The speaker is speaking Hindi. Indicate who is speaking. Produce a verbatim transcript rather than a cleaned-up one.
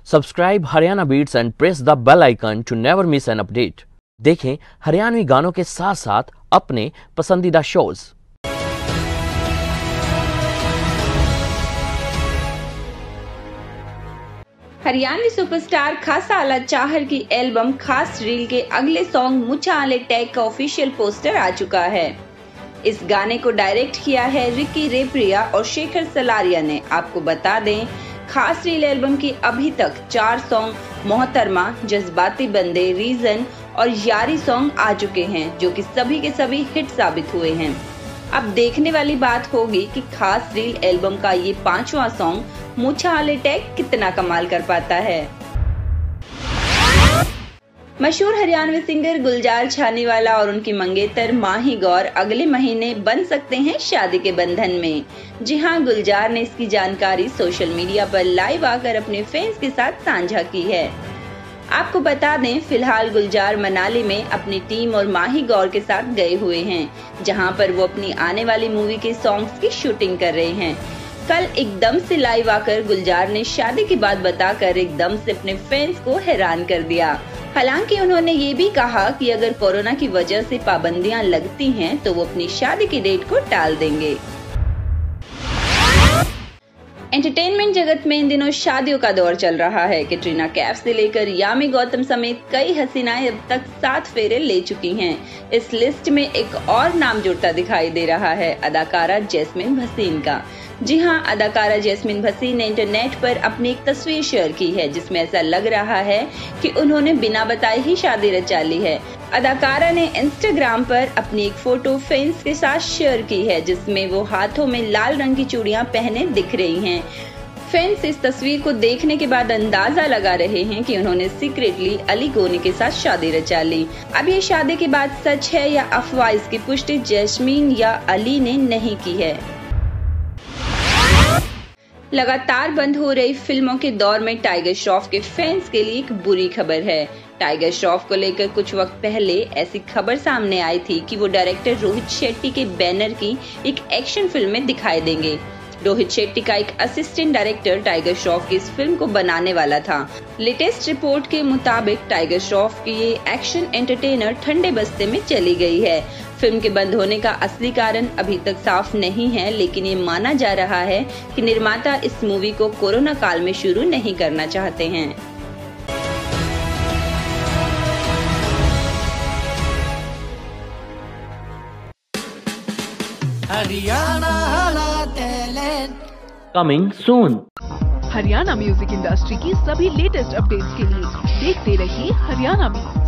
Speaker 1: Subscribe Haryana beats and press the bell icon to never miss an update. देखें हरियाणवी गानों के साथ साथ अपने पसंदीदा शोज।
Speaker 2: हरियाणवी सुपरस्टार खासा आला चाहर की एल्बम खास रील के अगले सॉन्ग मुझा आले टैग का ऑफिशियल पोस्टर आ चुका है। इस गाने को डायरेक्ट किया है रिकी रेप्रिया और शेखर सलारिया ने। आपको बता दें, खास रील एल्बम की अभी तक चार सॉन्ग मोहतरमा, जज्बाती बंदे, रीजन और यारी सॉन्ग आ चुके हैं, जो कि सभी के सभी हिट साबित हुए हैं। अब देखने वाली बात होगी कि खास रील एल्बम का ये पांचवा सॉन्ग मुझा आले टैग कितना कमाल कर पाता है। मशहूर हरियाणवी सिंगर गुलजार छानीवाला और उनकी मंगेतर माही गौर अगले महीने बन सकते हैं शादी के बंधन में। जी हां, गुलजार ने इसकी जानकारी सोशल मीडिया पर लाइव आकर अपने फैंस के साथ साझा की है। आपको बता दें, फिलहाल गुलजार मनाली में अपनी टीम और माही गौर के साथ गए हुए हैं, जहां पर वो अपनी आने वाली मूवी के सॉन्ग्स की शूटिंग कर रहे हैं। कल एकदम से लाइव आकर गुलजार ने शादी की बात बताकर एकदम से अपने फैंस को हैरान कर दिया। हालांकि उन्होंने ये भी कहा कि अगर कोरोना की वजह से पाबंदियां लगती हैं तो वो अपनी शादी की डेट को टाल देंगे। एंटरटेनमेंट जगत में इन दिनों शादियों का दौर चल रहा है। कैटरीना कैफ से लेकर यामी गौतम समेत कई हसीनाएं अब तक सात फेरे ले चुकी हैं। इस लिस्ट में एक और नाम जुड़ता दिखाई दे रहा है, अदाकारा जैस्मिन भसीन का। जी हां, अदाकारा जैस्मिन भसीन ने इंटरनेट पर अपनी एक तस्वीर शेयर की है, जिसमें ऐसा लग रहा है कि उन्होंने बिना बताए ही शादी रचा ली है। अदाकारा ने इंस्टाग्राम पर अपनी एक फोटो फैंस के साथ शेयर की है, जिसमें वो हाथों में लाल रंग की चूड़ियां पहने दिख रही हैं। फैंस इस तस्वीर को देखने के बाद अंदाजा लगा रहे हैं कि उन्होंने सीक्रेटली अली गोनी के साथ शादी रचा ली। अब ये शादी की बात सच है या अफवाह, इसकी पुष्टि जैस्मीन या अली ने नहीं की है। लगातार बंद हो रही फिल्मों के दौर में टाइगर श्रॉफ के फैंस के लिए एक बुरी खबर है। टाइगर श्रॉफ को लेकर कुछ वक्त पहले ऐसी खबर सामने आई थी कि वो डायरेक्टर रोहित शेट्टी के बैनर की एक एक्शन फिल्म में दिखाई देंगे। रोहित शेट्टी का एक असिस्टेंट डायरेक्टर टाइगर श्रॉफ की इस फिल्म को बनाने वाला था। लेटेस्ट रिपोर्ट के मुताबिक टाइगर श्रॉफ की ये एक्शन एंटरटेनर ठंडे बस्ते में चली गई है। फिल्म के बंद होने का असली कारण अभी तक साफ नहीं है, लेकिन ये माना जा रहा है कि निर्माता इस मूवी को कोरोना काल में शुरू नहीं करना चाहते हैं।
Speaker 3: Haryana
Speaker 1: coming soon.
Speaker 4: Haryana music industry की सभी लेटेस्ट अपडेट्स के लिए देखते रहिए हरियाणा में।